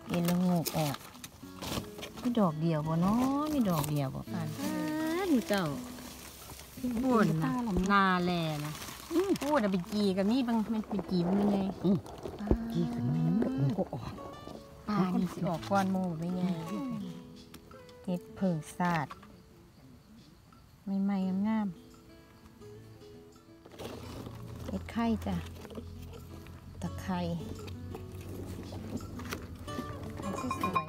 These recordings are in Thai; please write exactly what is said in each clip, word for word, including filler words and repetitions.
เอ็นละงูออกมีดอกเดียวบ่เนาะมีดอกเดียวบ่ปานดูเจ้าพูดนะนาแลนะพูดอะเป็นกีกับนี่บางมันเป็นกีมันยังไงกีกับนี่มันก็ออกปลานี่สิออกก้อนโม่ไม่ไงเห็ดเผิงสาดไม่ไม่งามเห็ดไข่จ้ะตะไคร้ไข่สวย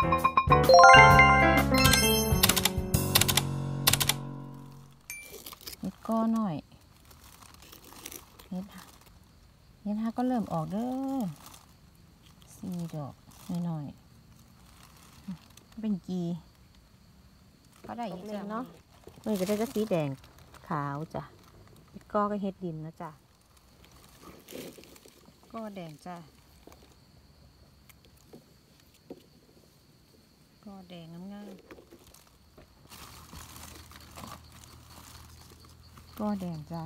เห็ดก้อหน่อยเห็ดเห็ดฮะก็เริ่มออกเด้อสี่ดอกน้อยๆเป็นกีก็ได้อีกแล้วเนาะมันจะได้ก็สีแดงขาวจ้ะเห็ดก้อก็เห็ดดินนะจ้ะก้อแดงจ้ะก้อแดงงามๆก้อแดงจ้ะ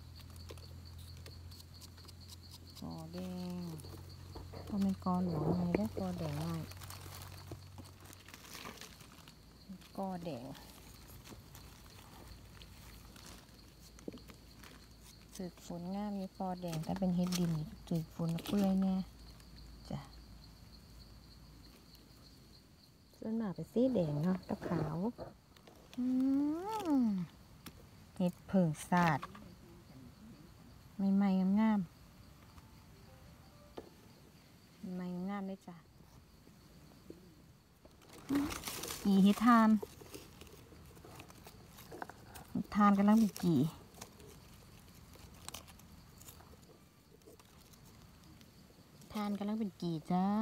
ก้อแดงก็เป็นก้อหลวงไงได้ก้อแดงง่ายก้อแดงจืดฝนงามมีก้อแดงถ้าเป็นเห็ดดินจืดฝนเปื่อยแน่จ้ะส่วนมากเป็นสีแดงเนาะกับขาวเห็ดเผิงสาดไม่ไม่งามๆไม่งามเลยจ้ะกี่เห็ดทานทานกันแล้วมีกี่ทานกันแล้วเป็นกี่จ้า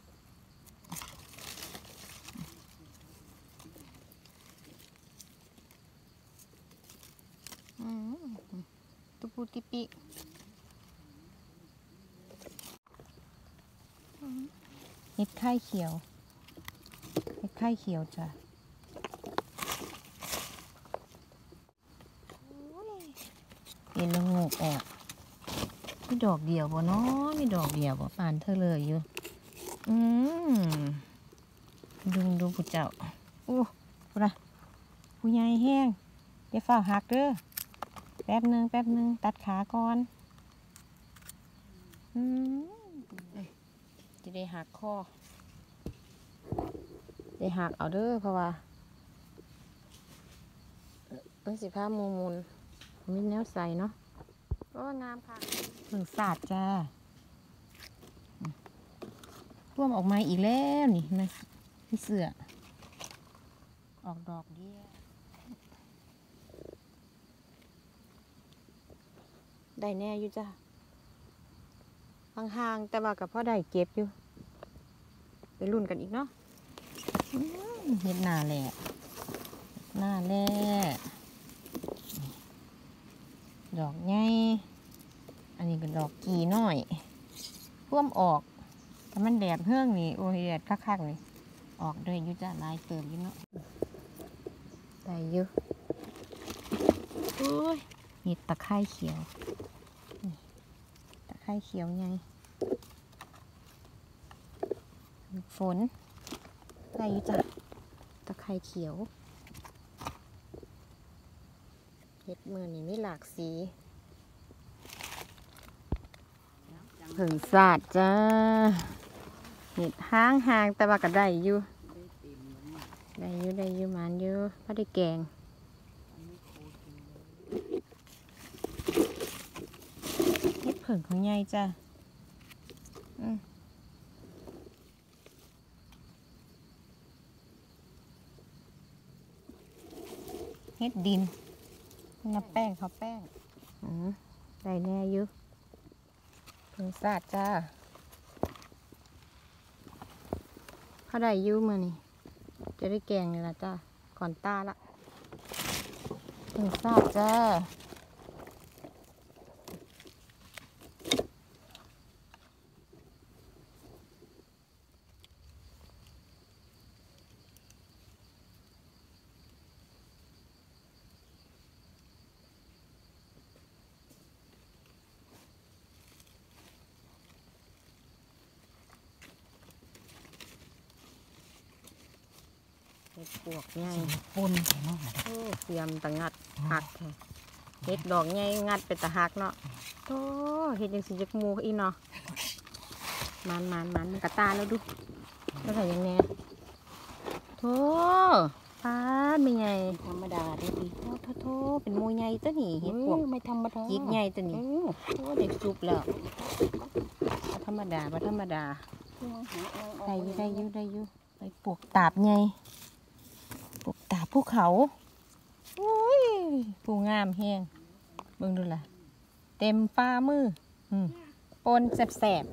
ตุปูติปิเห็ดไข่เขียวเห็ดไข่เขียวจ้ะเอ็นละงูออกมีดอกเดียวบ่เนาะมีดอกเดียวบ่ปานเธอเลยอยู่อืมดูดูผู้เจ้าโอ้ผู้นะผู้ใหญ่แห้งเดี๋ยวฝ้าหักเด้อแป๊บนึงแป๊บนึงตัดขาก่อนอืมจะได้หักคอได้หักเอาเด้อเพราะว่าเอ้ยสิผ้ามูมุนมีแนวใส่เนาะก็งามค่ะเพิ่งสาดจ้าร่วมออกมาอีกแล้วนี่นะนี่เสือออกดอกเดียวได้แน่อยู่จ้าห่างๆแต่ว่ากับพ่อได้เก็บอยู่ไปรุ่นกันอีกเนาะเห็ดหน้าแหละหน้าแหละดอกใหญ่อันนี้ก็ดอกกีน้อยพ่วมออกแต่มันแดดเฮืองนี่โอ้ยแดดคักๆนี่ออกเลยอยู่จ้าลายเติมอยู่เนาะได้เยอะโอ้ยเห็ดตะไคร้เขียวตะไคร้เขียวไงฝนได้อยู่จ้ะตะไคร้เขียวเห็ดมือนี่ไม่หลากสีเผิงสาดจ้าเห็ดห้างห่างแต่ว่าก็ได้อยู่ได้อยู่ได้อยู่มันอยู่พอได้แกงเห็ดเผิงของใหญ่จ้าเห็ดดินนับแป้งเขาแป้งได้แน่อยู่เพิ่งสาดจ้าเขาได้อยู่มานี่จะได้แกงเลยละจ้าก่อนตาละเพิ่งสาดจ้าเห็ดปวกใหญ่ปนไปเนาะโอ้เตรียมตะงัดหักเห็ดดอกใหญ่งัดเป็นตะหักเนาะโตเห็ดยังสิจักมูอีเนาะมันมันมันมันกระตาแล้วดูแล้วใส่ยังไงโธ่ปาดไม่ใหญ่ธรรมดาได้ดิโธ่โธ่โธ่เป็นมูใหญ่ตัวนี้เห็ดปวกไม่ธรรมดาจิกใหญ่ตัวนี้โอ้เด็กจุบแล้วบ่ธรรมดาบ่ธรรมดาได้อยู่ได้อยู่ได้อยู่ไปปวกตาบใหญ่ปวกตาบภูเขาโอ้ยผู้งามแฮงเบิ่งดูล่ะเต็มฝ่ามืออืมปนแสบ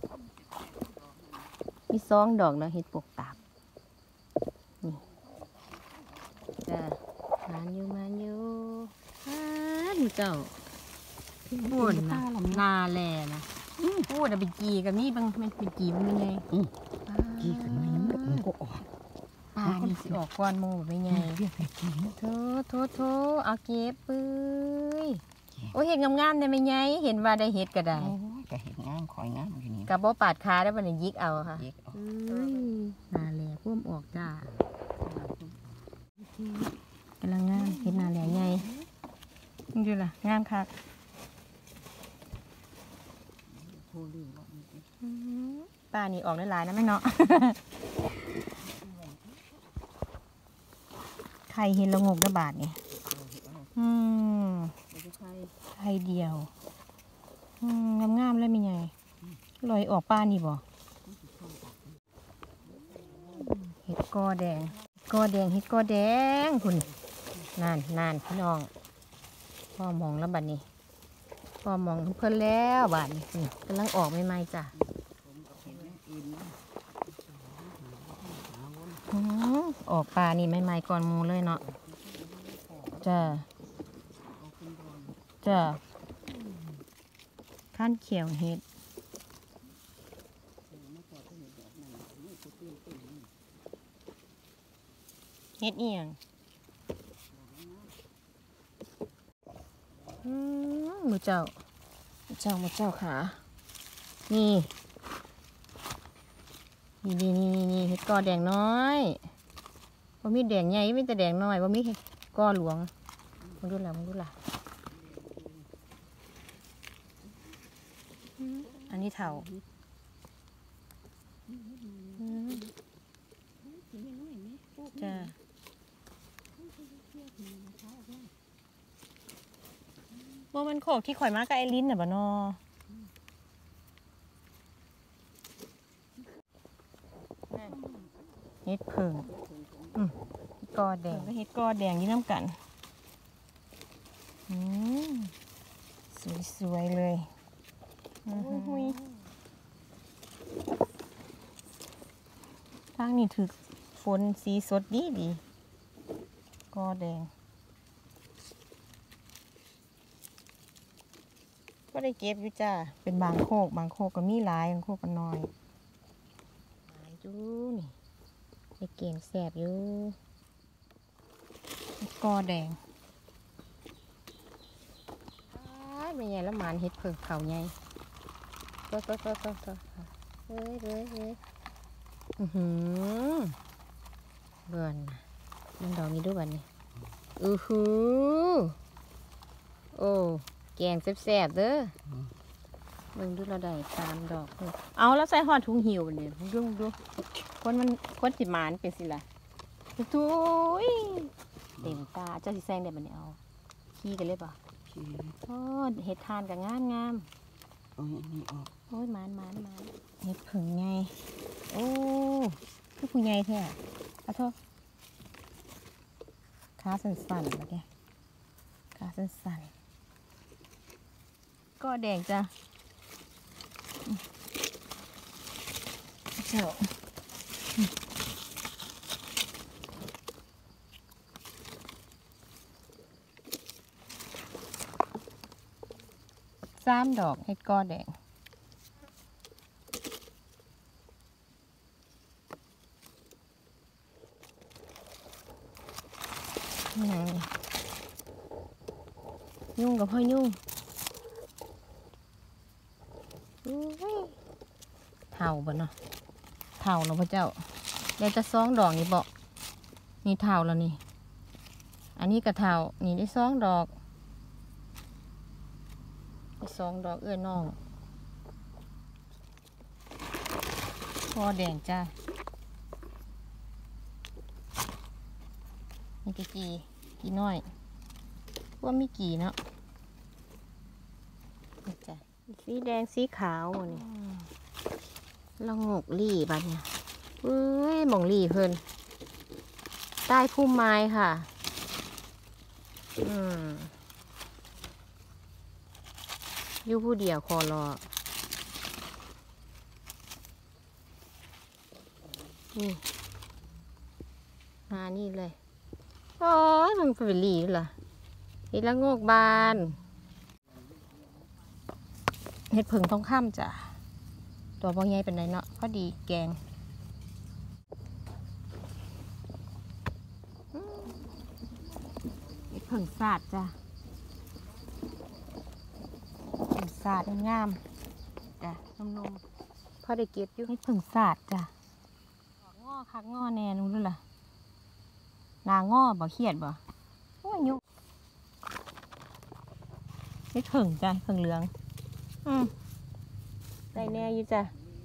ๆมีสองดอกแล้วเห็ดปวกตาบนี่จ้ะมานอยู่มานอยู่มานเจ้าพูดนะนาแลนะพูดอะไปจีกับนี่บางมันไปจีมันเป็นไงกี่ขึ้นมานี่มันก็ออกปลานี่สิออกก้อนหมูแบบไงเรียกไปกินโถโถโถเอาเก็บปื้ยโอ้ยเห็ดงามๆได้ไหมไงเห็นว่าได้เห็ดก็ได้โอ้ยก็เห็นงามคอยงามอยู่นี่กับบ่ปาดขาได้บ่เนี่ยยิกเอาค่ะเย็กออกเอ้ยนาแลพ่วมออกจ้า กำลังงามเห็ดนาแหล่ใหญ่นี่ดูล่ะงามคักโทรลืมว่ามันเป็นป้านี่ออกได้หลายนะแม่เนาะ ไข่เห็นละงกระบาดนี่อืมไข่เดียวอืมงามๆเลยมีไงลอยออกป้านี่บ่เห็ดกอแดงกอแดงเห็ดกอแดงคุณนานนานพี่น้องพ่อมองแล้วบัดนี้พ่อมองเพิ่นแล้วบัดนี้นี่กำลังออกใหม่ๆจ้ะอืมออกปลานี่ใหม่ๆก่อนหมูเลยเนาะจ้ะจ้ะขั้นเขียวเห็ดเฮ็ดเอียงอืมหมูเจ้าหมูเจ้าหมูเจ้าขานี่นี่นี่นี่นี่เฮ็ดกอแดงน้อยว่ามีแดงใหญ่มีแต่แดงน้อยว่ามีกอหลวงมึงดูล่ะมึงดูล่ะอันนี้เถาอืมจ้าว่ามันโขกที่ข่อยมากกับไอลิ้นน่ะบ่นอเฮ็ดเพิ่งอืมกอแดงก็เฮ็ดกอแดงยี่น้ำกันอืมสวยๆเลยอือหือทางนี้ถือฝนสีสดดีดีกอแดงก็ได้เก็บอยู่จ้าเป็นบางโคกบางโคกก็มีหลายบางโคกก็น้อยหลายจูนี่ไอเก่งแสบอยู่กอแดงไม่ใหญ่แล้วหมานเห็ดเผิงเขาใหญ่ตัวตัวตัวตัวตัวเฮ้ยเฮ้ยเฮ้ยอือหือเบื่อนะมันดอกนี้ด้วยบันนี่อือหือโอ้แกงแซ่บๆเด้อมึงดูเราได้ตามดอกนี่เอาแล้วใส่ห่อถุงหิวเนี่ยดูดูคนมันคนสิหมานเป็นสิล่ะทุยเต็มตาเจ้าสิแซงได้บันนี่เอาขี้กันเลยป่ะชี้โอ้เห็ดทานกับงามงามโอ้ยนี่ออกโอ้ยหมานหมานหมานเห็ดผึ่งไงโอ้คือผู้ใหญ่แท้ขอโทษขาสั่นๆแล้วแกขาสั่นๆก็แดงจ้ะเจ้าสามดอกเห็ดกอแดงนี่ยุ่งกับพ่อยุ่งเท่าบ่เนาะเท่าเนาะพระเจ้าได้จะซองดอกนี่บอกนี่เท่าแล้วนี่อันนี้กระเท่านี่ได้สองดอกได้สองดอกเอื้อน้องพอแดงจ้านี่กี่กี่กี่น้อยว่ามีกี่เนาะนี่จ้ะสีแดงสีขาวนี่ละงกลี่บัดเนี่ยเอ้ยหม่องลี่เพิ่นใต้พุ่มไม้ค่ะอืมอยู่ผู้เดียวคอรอนี่มานี่เลยโอ้ยมันเป็นลี่เหรอเห็ดละงกบานเห็ดผึ่งทองคำจ้ะตัวบางใหญ่เป็นไรเนาะพอดีแกงเห็ดผึ่งสาดจ้ะผึ่งสาดงามจ้ะนุ่มๆพอได้เก็บอยู่เห็ดผึ่งสาดจ้ะงอคักงอแน่นู้นด้วยล่ะนางอบ่เครียดบ่โอ้ยยุเห็ดผึ่งจ้ะผึ่งเหลืองอืมได้แน่อยู่จ้ะ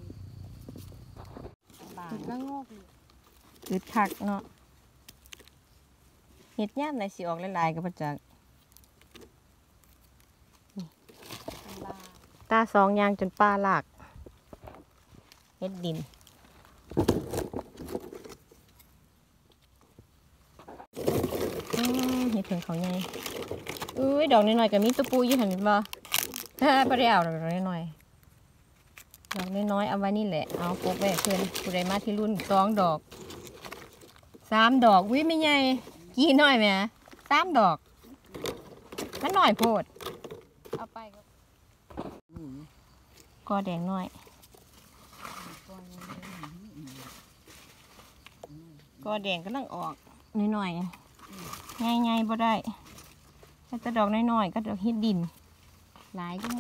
เห็ดละงอกคือคักเนาะเห็ดย่ามไหนสิออกหลายๆกับประจักษ์ตาสองยางจนปลาหลากเห็ดดินเห็ดผึ่งเขาใหญ่อุ้ยดอกน้อยๆกับมีตะปูอยู่หันบ่ฮ่าบ่ได้เอาดอกน้อยๆดอกน้อยๆเอาไว้นี่แหละเอาปลูกไว้เพื่อนผู้ใดมาที่รุ่นสองดอกสามดอกวิไม่ใหญ่กี่น้อยไหมสามดอกมันหน่อยโพดเอาไปก็กอแดงน้อยกอแดงก็ลังออกน้อยๆง่ายๆบ่ได้แต่ดอกน้อยๆก็ดอกเฮ็ดดินหลายก็โม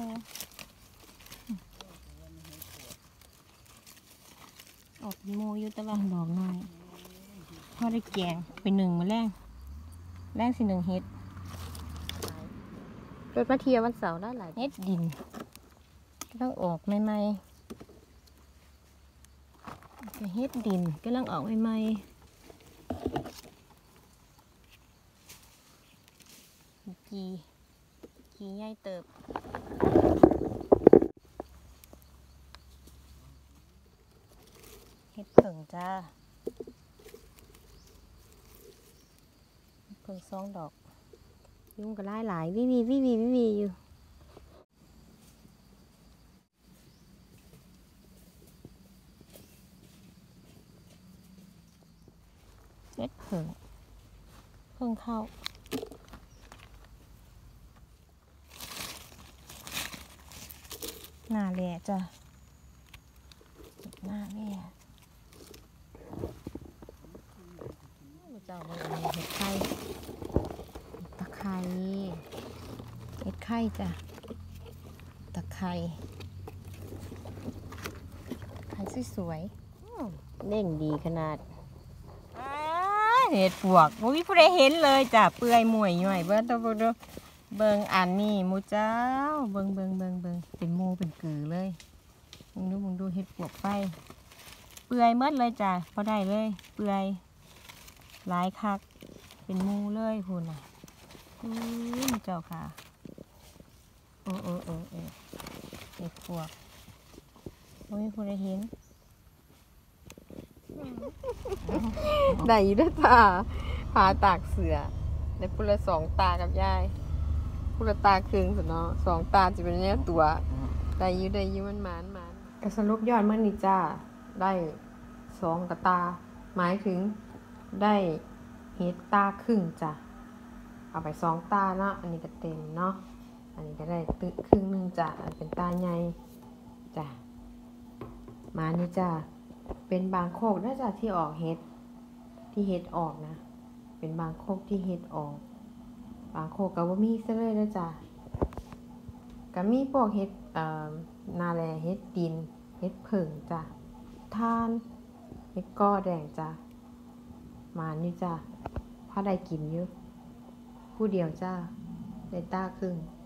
ออกเป็นโมอยู่แต่ว่าดอกน้อยพอได้แกงไปหนึ่งมาแรงแรงสิหนึ่งเฮ็ดรถมาเที่ยววันเสาร์ได้หลายเฮ็ดดินต้องออกใหม่ๆเฮ็ดดินก็ต้องออกใหม่ๆกีกีใหญ่เติบเฮ็ดผึ่งจ้าผึ่งสองดอกยุ่งกันหลายหลายวิวีวิวีวิวีอยู่เฮ็ดผึ่งผึ่งเข้าหน้าแหล่จ้ะหน้าแหล่เจ้ามันเห็ดไข่ตะไคร้เห็ดไข่จ้ะตะไคร้ไข่สวยๆเด้งดีขนาดเห็ดปวกบ่มีผู้ใดเห็นเลยจ้ะเปื่อยมวยย่อยเบิ่งตัวเบิ่งเบิ่งอันนี้มูเจ้าเบิ่งเบิ่งเบิ่งเบิ่งเป็นมูเป็นกือเลยมึงดูมึงดูเห็ดปวกไปเปื่อยเมดเลยจ้ะพอได้เลยเปื่อยหลายคักเป็นมูเลยพูนน่ะอืมเจ้าค่ะโอ้โอ้โอ้เอเห็ดปวกบ่มีผู้ใดเห็นได้อยู่ด้วยตาผาตากเสือในพุละสองตากับยายพุละตาครึ่งสุดเนาะสองตาจะเป็นเนี้ยตัวได้อยู่ได้อยู่มันหมานหมานกระสรุปยอดเมื่อนี้จ้าได้สองกระตาหมายถึงได้เฮ็ดตาครึ่งจ้ะเอาไปสองตาเนาะอันนี้ก็เต็มเนาะอันนี้ก็ได้ตึกครึ่งนึงจ้ะอันเป็นตาใหญ่จ้ะมานี่จ้ะเป็นบางโคกน่าจะที่ออกเฮ็ดที่เฮ็ดออกนะเป็นบางโคกที่เฮ็ดออกบางโคกก็บ่มีซะเลยนะจ้ะก็มีพวกเฮ็ดเอ่อนาแลเฮ็ดดินเฮ็ดผึ่งจ้ะทานเฮ็ดก้อแดงจ้ะหมานอยู่จ้าพอได้กินอยู่ผู้เดียวจ้าได้ตาครึ่ง